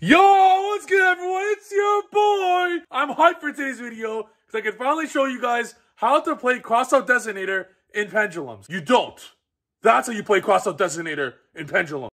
Yo, what's good everyone? It's your boy! I'm hyped for today's video because I can finally show you guys how to play CROSSOUT Designator in Pendulums. You don't. That's how you play CROSSOUT Designator in Pendulum.